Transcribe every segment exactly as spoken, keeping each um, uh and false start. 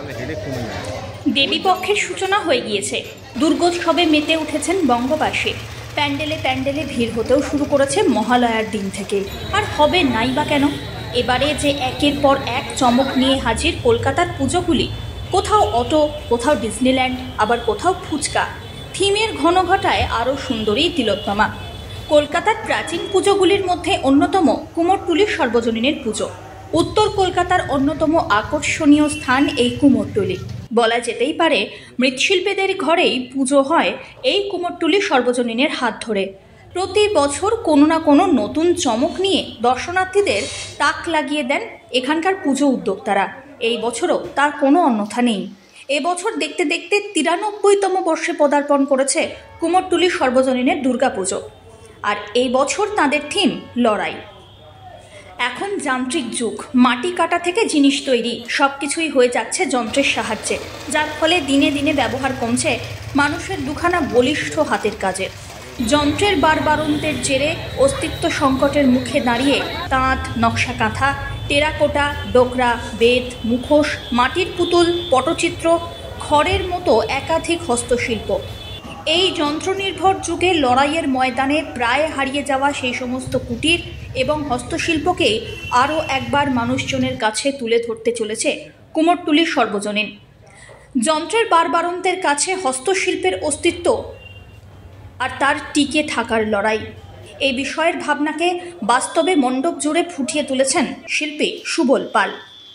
দেবীপক্ষের সূচনা হয়ে গিয়েছে। দুর্গোৎসবে মেতে উঠেছেন বঙ্গবাসী। প্যান্ডেলে প্যান্ডেলে ভিড় হতেও শুরু করেছে মহালয়ার দিন থেকে। আর হবে নাই বা কেন? এবারে যে একের পর এক চমক নিয়ে হাজির কলকাতার পুজোগুলি, কোথাও অটো, কোথাও ডিজনিল্যান্ড, আবার কোথাও ফুচকা। থিমের ঘন ঘটায় আরও সুন্দরী তিলোত্তমা। কলকাতার প্রাচীন পুজোগুলির মধ্যে অন্যতম কুমোরটুলি সর্বজনীনের পুজো। উত্তর কলকাতার অন্যতম আকর্ষণীয় স্থান এই কুমোরটুলি। বলা যেতেই পারে মৃৎশিল্পীদের ঘরেই পুজো হয় এই কুমোরটুলি সর্বজনীনের হাত ধরে। প্রতি বছর কোনো না কোনো নতুন চমক নিয়ে দর্শনার্থীদের তাক লাগিয়ে দেন এখানকার পুজো উদ্যোক্তারা। এই বছরও তার কোনো অন্যথা নেই। এবছর দেখতে দেখতে তিরানব্বইতম বর্ষে পদার্পণ করেছে কুমোরটুলি সর্বজনীনের দুর্গাপুজো। আর এই বছর তাঁদের থিম লড়াই। এখন যান্ত্রিক যুগ, মাটি কাটা থেকে জিনিস তৈরি সব কিছুই হয়ে যাচ্ছে যন্ত্রের সাহায্যে, যার ফলে দিনে দিনে ব্যবহার কমছে মানুষের দুখানা বলিষ্ঠ হাতের কাজের। যন্ত্রের বারবারন্তের জেরে অস্তিত্ব সংকটের মুখে দাঁড়িয়ে তাঁত, নকশা কাঁথা, টেরাকোটা, ডোকরা, বেত, মুখোশ, মাটির পুতুল, পটচিত্র, খড়ের মতো একাধিক হস্তশিল্প। এই যন্ত্রনির্ভর যুগে লড়াইয়ের ময়দানে প্রায় হারিয়ে যাওয়া সেই সমস্ত কুটির এবং হস্তশিল্পকে আরও একবার মানুষজনের কাছে তুলে ধরতে চলেছে কুমোরটুলি সর্বজনীন। যন্ত্রের বারবারন্তের কাছে হস্তশিল্পের অস্তিত্ব আর তার টিকে থাকার লড়াই, এই বিষয়ের ভাবনাকে বাস্তবে মণ্ডপ জুড়ে ফুটিয়ে তুলেছেন শিল্পী সুবল পাল।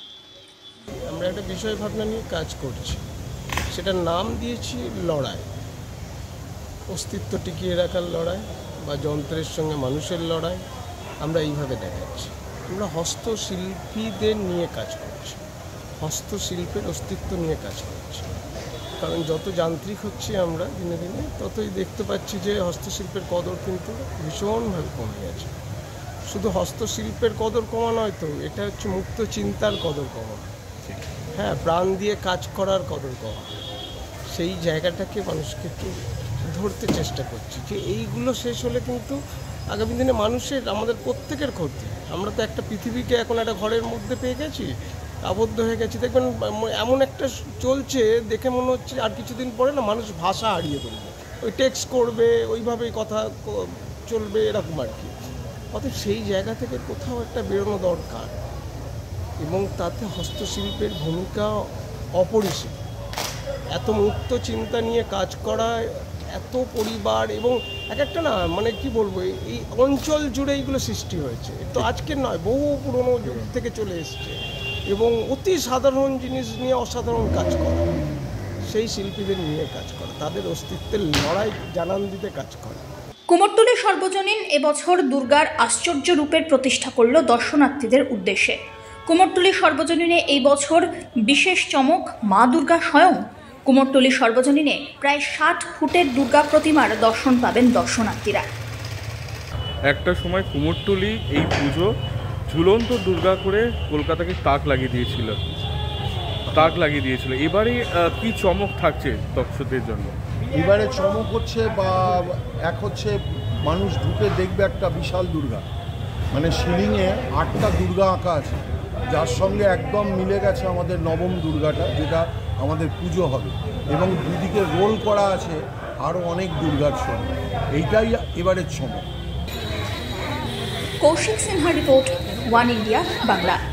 আমরা একটা বিষয় ভাবনা নিয়ে কাজ করছি, সেটার নাম দিয়েছি লড়াই। অস্তিত্ব টিকিয়ে রাখার লড়াই বা যন্ত্রের সঙ্গে মানুষের লড়াই আমরা এইভাবে দেখাচ্ছি। আমরা হস্তশিল্পীদের নিয়ে কাজ করছি, হস্তশিল্পের অস্তিত্ব নিয়ে কাজ করছি। কারণ যত যান্ত্রিক হচ্ছে আমরা দিনে দিনে, ততই দেখতে পাচ্ছি যে হস্তশিল্পের কদর কিন্তু ভীষণভাবে কমে গেছে। শুধু হস্তশিল্পের কদর কমা নয় তো, এটা হচ্ছে মুক্ত চিন্তার কদর কমা, হ্যাঁ, প্রাণ দিয়ে কাজ করার কদর কমা। সেই জায়গাটাকে মানুষকে একটু ধরতে চেষ্টা করছি যে এইগুলো শেষ হলে কিন্তু আগামী দিনে মানুষের, আমাদের প্রত্যেকের ক্ষতি। আমরা তো একটা পৃথিবীকে এখন একটা ঘরের মধ্যে পেয়ে গেছি, আবদ্ধ হয়ে গেছি। দেখবেন এমন একটা চলছে, দেখে মনে হচ্ছে আর কিছুদিন পরে না মানুষ ভাষা হারিয়ে ফেলবে, ওই টেক্সট করবে, ওইভাবেই কথা চলবে, এরকম আর কি। অতএব সেই জায়গা থেকে কোথাও একটা বেরোনো দরকার, এবং তাতে হস্তশিল্পের ভূমিকা অপরিসীম। এত মুক্ত চিন্তা নিয়ে কাজ করা, এত পরিবার এবং এক একটা না, মানে কি বলবো, এই অঞ্চল জুড়ে এইগুলো সৃষ্টি হয়েছে। তো আজকের নয়, বহু পুরনো যুগ থেকে চলে এসছে, এবং অতি সাধারণ জিনিস নিয়ে অসাধারণ কাজ করা, সেই শিল্পীদের নিয়ে কাজ করা, তাদের অস্তিত্বের লড়াই জানান দিতে কাজ করা। কুমোরটুলি সর্বজনীন এবছর দুর্গার আশ্চর্য রূপের প্রতিষ্ঠা করল দর্শনার্থীদের উদ্দেশ্যে। কুমোরটুলি সর্বজনীনে এই বছর বিশেষ চমক মা দুর্গা স্বয়ং। কুমোরটুলি সর্বজনীনে প্রায় ষাট ফুটের দুর্গা প্রতিমার দর্শন পাবেন দর্শনার্থীরা। একটা সময় কুমোরটুলি এই পুজো ঝুলন্ত দুর্গা করে কলকাতাকে তাক লাগিয়ে দিয়েছিল তাক লাগিয়ে দিয়েছিল এবারে কি চমক থাকছে দর্শকদের জন্য? এবারে চমক হচ্ছে, বা এক হচ্ছে মানুষ ঢুকে দেখবে একটা বিশাল দুর্গা, মানে সিলিংয়ে আটটা দুর্গা আঁকা আছে, যার সঙ্গে একদম মিলে গেছে আমাদের নবম দুর্গাটা, যেটা আমাদের পুজো হবে, এবং দুদিকে রোল করা আছে আরও অনেক দুর্গার সঙ্গে। এইটাই এবারের চমক। Koushik Sinha report, one India Bangla.